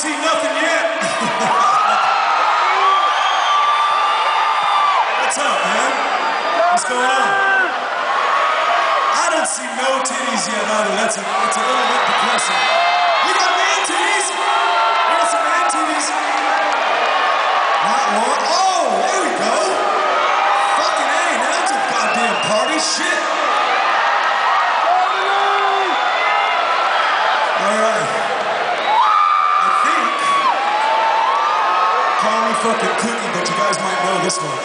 see nothing yet. What's up, man? What's going on? I don't see no titties yet either. That's a little bit depressing. We got man titties. We got some man titties. Not one. Oh, there we go. Fucking A, now that's a goddamn party. Shit. All right. I think, call me fucking Cookie, but you guys might know this one.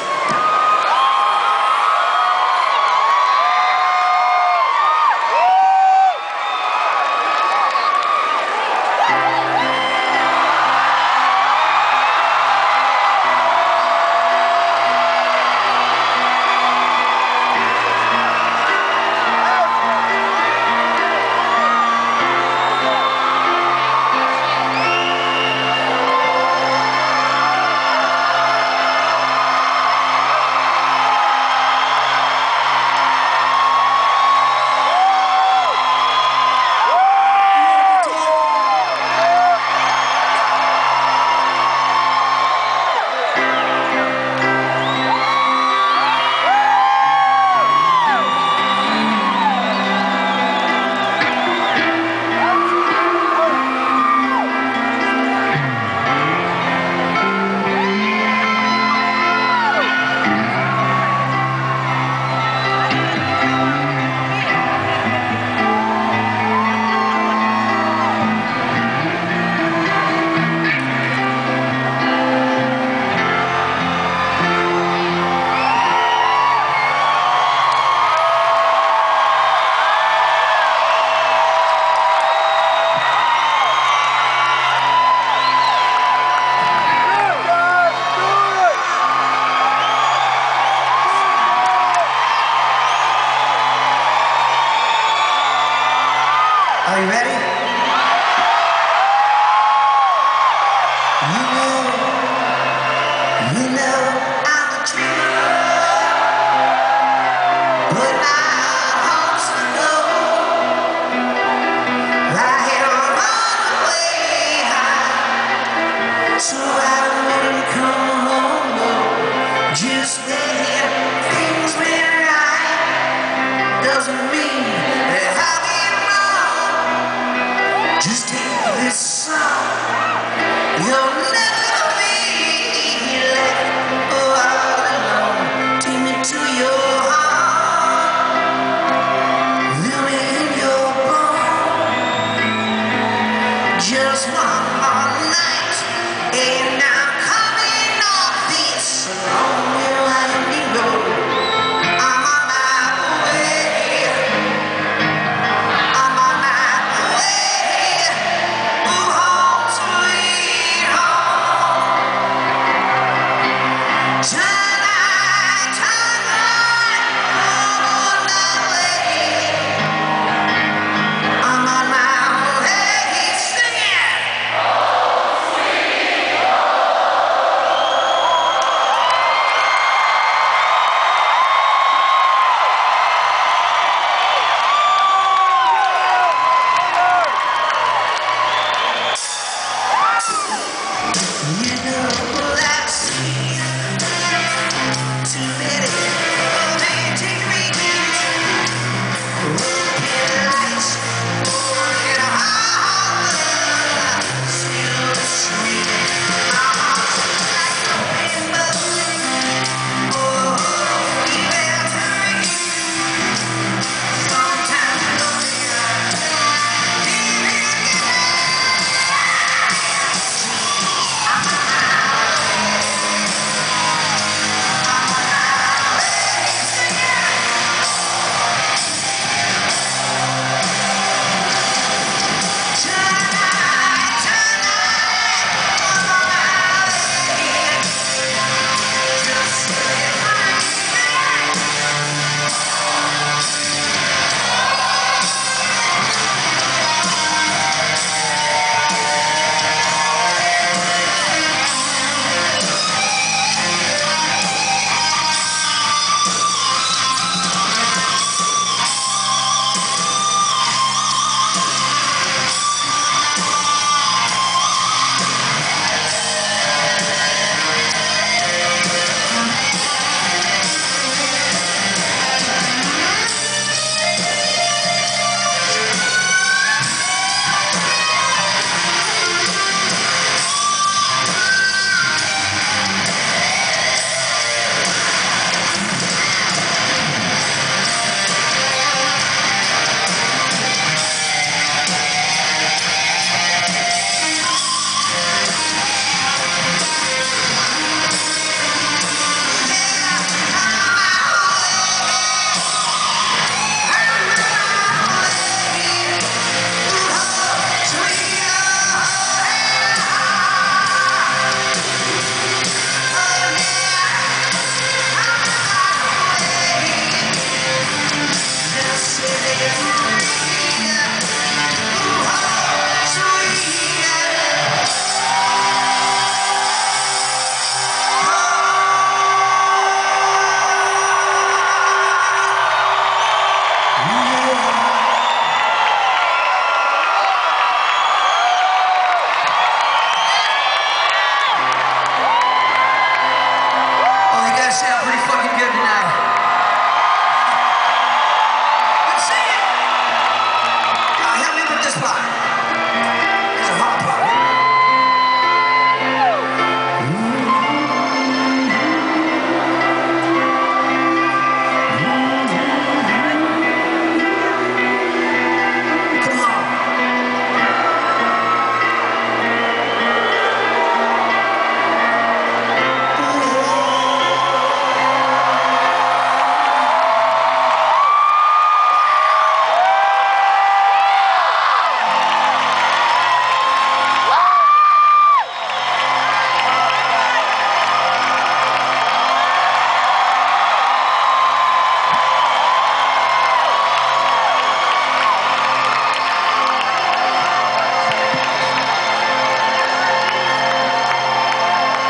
Are you ready? You know I'm a dreamer, but my heart's low. Right on the way high, so I wouldn't come home. No. Just that things went right doesn't mean that I did wrong. Just take this song. You'll never be left all alone. Take me to your heart, live in your bone. Just one more night, and I'm coming off this lonely, winding road. I'm on my way. I'm on my way. Oh, home sweet home. Tonight, I'm on my way. I'm on my way, singing. You know I've seen too many romantic reasons, broken lights, broken hearts, still screaming. My heart's like a rainbow. Oh, you better ring. Sometimes you don't think